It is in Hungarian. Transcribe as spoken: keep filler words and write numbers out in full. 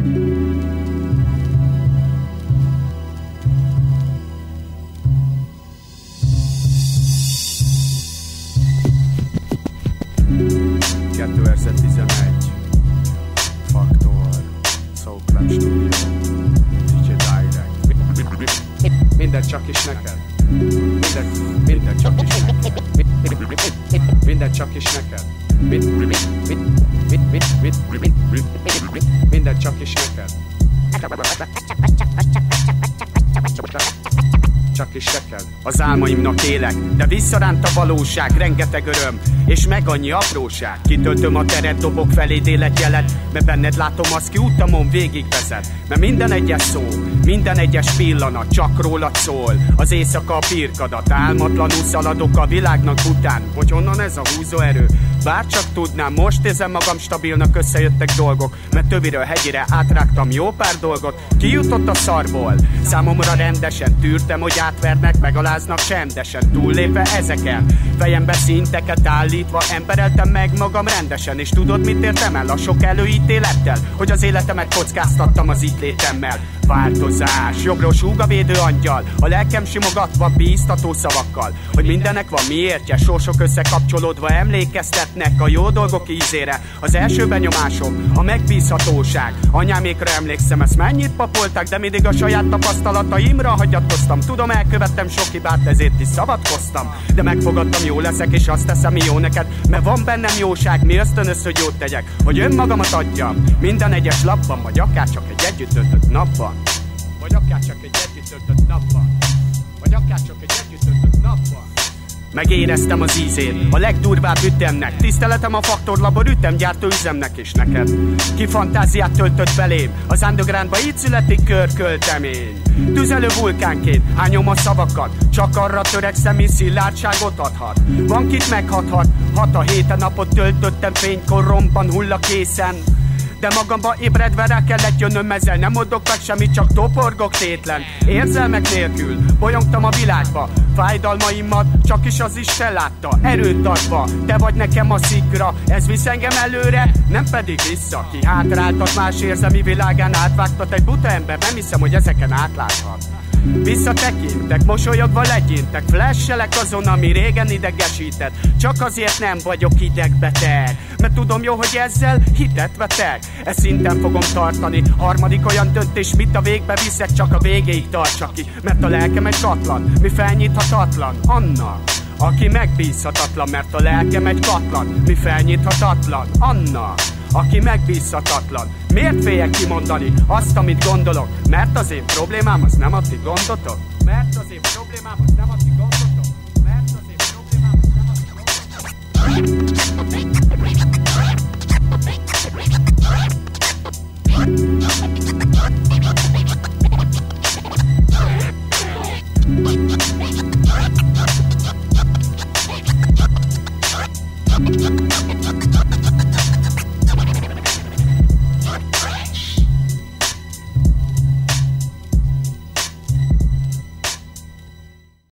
kétezer-tizenegy Faktor Soulclub Studio dé dzsé Direct. Minden csak is neked. Minden, minden csak is neked. Minden csak is neked. Minden csak is neked. Csak is neked. Az álmaimnak élek, de visszaránt a valóság, rengeteg öröm, és meg annyi apróság. Kitöltöm a teret, dobok feléd életjelet, mert benned látom azt, ki utamon végigvezet. Mert minden egyes szó, minden egyes pillanat csak rólad szól. Az éjszaka a pirkadat, álmatlanul szaladok a világnak után. Hogy honnan ez a húzóerő? Bár csak tudnám, most érzem magam stabilnak, összejöttek dolgok, mert töviről hegyire átrágtam jó pár dolgot. Kijutott a szarból, számomra rendesen tűrtem, hogy átvernek, megaláznak csendesen, túllépve ezeken, fejembe szinteket állítva, embereltem meg magam rendesen. És tudod, mit értem el a sok előítélettel? Hogy az életemet kockáztattam az itt létemmel. Változás, jobbról súg a védő angyal, a lelkem simogatva bíztató szavakkal, hogy mindennek van miértje, sorsok összekapcsolódva emlékeztetnek a jó dolgok ízére. Az első benyomásom, a megbízhatóság. Anyámékra emlékszem, ezt mennyit papolták, de mindig a saját tapasztalataimra hagyatkoztam. Tudom, elkövettem sok hibát, ezért is szabadkoztam, de megfogadtam, jó leszek, és azt teszem, mi jó neked, mert van bennem jóság, mi ösztönöz, hogy jót tegyek, hogy önmagamat adjam minden egyes lapban, vagy akár csak egy együtt töltött napban. Vagy akár csak egy együtt töltött napban. Vagy akár csak egy együtt töltött napban. Megéreztem az ízét, a legdurvább ütemnek. Tiszteletem a Faktor Labor ütemgyártó üzemnek és neked. Ki fantáziát töltött belém, az undergroundba így születik körköltemény. Tüzelő vulkánként hányom a szavakat, csak arra törekszem, mi szilárdságot adhat. Van kit meghathat, hat a héten napot töltöttem fénykoromban hulla készen. De magamba ébredve rá kellett jönnöm, ezzel nem mondok meg semmit, csak toporgok tétlen. Érzelmek nélkül bolyongtam a világba, fájdalmaimat csak is az Isten látta. Erőt adva, te vagy nekem a szikra, ez visz engem előre, nem pedig vissza. Ki hátráltat más érzelmi világán, átvágtat egy buta ember, nem hiszem, hogy ezeken átláthat. Visszatekintek, mosolyogva legyintek, flashelek azon, ami régen idegesített. Csak azért nem vagyok idegbeteg, mert tudom jó, hogy ezzel hitet vetek. E szinten fogom tartani, harmadik olyan döntés, mit a végbe viszek, csak a végéig tartsa ki. Mert a lelkem egy katlan, mi felnyithatatlan annak, aki megbízhatatlan. Mert a lelkem egy katlan, mi felnyithatatlan annak, aki megbízhatatlan. Miért féljek kimondani azt, amit gondolok? Mert az én problémám az nem a ti gondotok. Mert az én problémám az nem a ti